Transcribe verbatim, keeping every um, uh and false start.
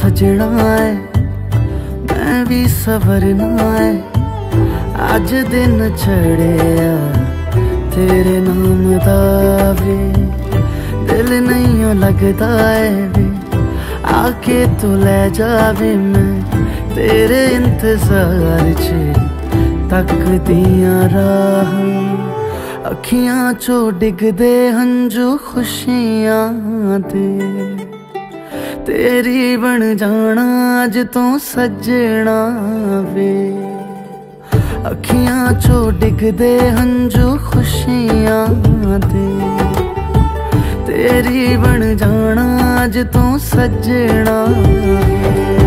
सजना है मैं भी सवरना है। अज दिन चढ़िया तेरे नाम दा वे, दिल नहीं लगता है वे, आके तू ले जावे। मैं तेरे इंतजार च तकदियां राह, अखियां चो डिगदे हंजू खुशियां दे। तेरी बन जाना अज तो सजना वे, अखियां चो डिगदे हंजू खुशियां दे। तेरी बन जाना अज तो सजना वे।